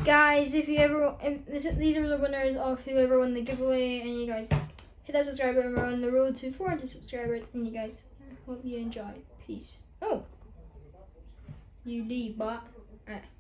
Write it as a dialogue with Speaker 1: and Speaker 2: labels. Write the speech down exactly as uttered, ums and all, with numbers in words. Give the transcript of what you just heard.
Speaker 1: guys, if you ever, if this, these are the winners of whoever won the giveaway, and you guys hit that subscribe button. We're on the road to four hundred subscribers, and you guys hope you enjoy. Peace. Oh, you leave, bot. Alright.